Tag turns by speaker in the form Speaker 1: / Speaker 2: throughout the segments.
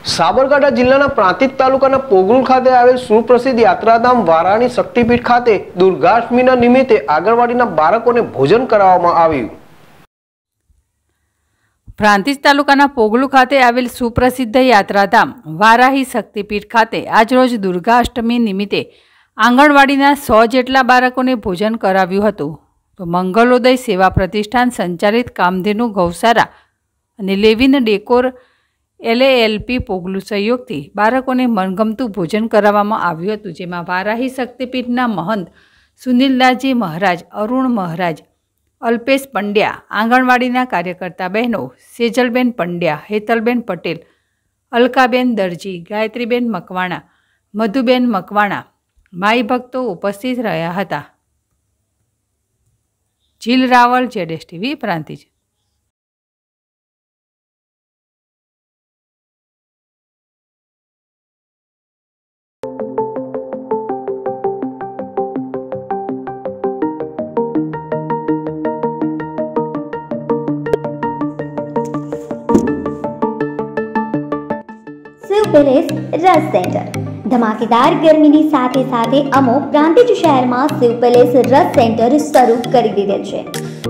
Speaker 1: સાબરકાંઠા જિલ્લાના પ્રાંતિજ તાલુકાના પોગલું ખાતે આવેલ સુપ્રસિદ્ધ યાત્રાધામ વારાની શક્તિપીઠ ખાતે દુર્ગાષ્ટમીના નિમિત્તે આંગણવાડીના બાળકોને ભોજન કરાવવામાં આવ્યું।
Speaker 2: પ્રાંતિજ તાલુકાના પોગલું ખાતે આવેલ સુપ્રસિદ્ધ યાત્રાધામ વારાહી શક્તિપીઠ ખાતે આજરોજ દુર્ગાષ્ટમી નિમિત્તે આંગણવાડીના 100 જેટલા બાળકોને ભોજન કરાવ્યું હતું। તો મંગલોદય સેવા પ્રતિષ્ઠાન સંચાલિત કામધેનુ ગૌશાળા અને લેવિન ડેકોર LALP પોગલું સહયોગથી બાળકોને મનગમતું ભોજન કરાવવામાં આવ્યું હતું, જેમાં વારાહી શક્તિપીઠના મહંત સુનિલદાસજી મહારાજ, અરુણ મહારાજ, અલ્પેશ પંડ્યા, આંગણવાડીના કાર્યકર્તા બહેનો સેજલબેન પંડ્યા, હેતલબેન પટેલ, અલકાબેન દરજી, ગાયત્રીબેન મકવાણા, મધુબેન મકવાણા, માઈ ભક્તો ઉપસ્થિત રહ્યા હતા। જીલ રાવલ, ZSTV પ્રાંતિજ।
Speaker 3: शिव पैलेस रस सेंटर धमाकेदार गर्मी साथे साथे अमो प्रांतिज शहर में शिव पैलेस रस सेंटर शुरू કરી દીધેલ છે।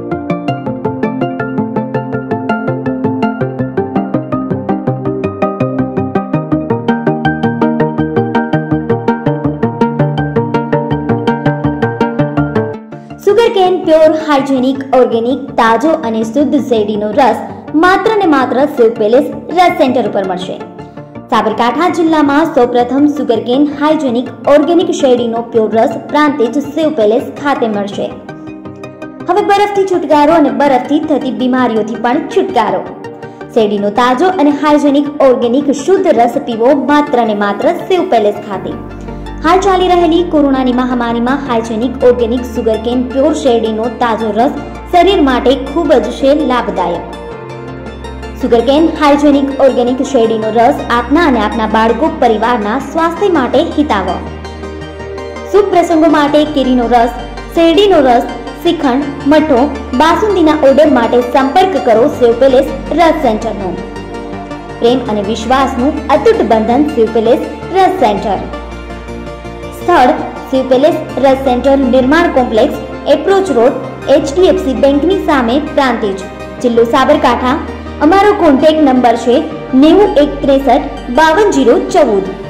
Speaker 3: સુગરકેન પ્યોર હાઇજેનિક ઓર્ગેનિક તાજો અને શુદ્ધ શેરડીનો રસ માત્ર ને માત્ર શિવ પેલેસ રસ સેન્ટર ઉપર મળશે। સાબરકાંઠા જિલ્લામાં સૌપ્રથમ સુગરકેન હાઇજેનિક ઓર્ગેનિક શેરડીનો પ્યોર રસ પ્રાંતિજ શિવ પેલેસ ખાતે મળશે। હવે બરફથી છુટકારો અને બરફથી થતી બીમારીઓથી પણ છુટકારો। શેરડીનો તાજો અને હાઇજેનિક ઓર્ગેનિક શુદ્ધ રસ પીવો માત્ર ને માત્ર શિવ પેલેસ ખાતે। હાલ ચાલી રહેલી કોરોનાની મહામારીમાં હાઇજેનિક ઓર્ગેનિક સુગરકેન પ્યોર શેરડીનો તાજો રસ શરીર માટે ખૂબ જ છે લાભદાયક। સુગરકેન હાઇજેનિક ઓર્ગેનિક શેરડીનો રસ આપના અને આપના બાળકો પરિવારના સ્વાસ્થ્ય માટે હિતાવહ। શુભ પ્રસંગો માટે કેરીનો રસ, શેરડીનો રસ, શ્રીખંડ, મઠો, બાસુંદીના ઓર્ડર માટે સંપર્ક કરો શિવ પેલેસ રસ સેન્ટરનો। પ્રેમ અને વિશ્વાસનું અતૂટ બંધન શિવ પેલેસ રસ સેન્ટર। સ્થળ શિવ પેલેસ રસ centre, Nirman complex, approach road, HDFC બેંકની સામે, પ્રાંતિજ, જિલ્લો સાબરકાંઠા। અમારો કોન્ટેક્ટ નંબર છે 9163 52 014।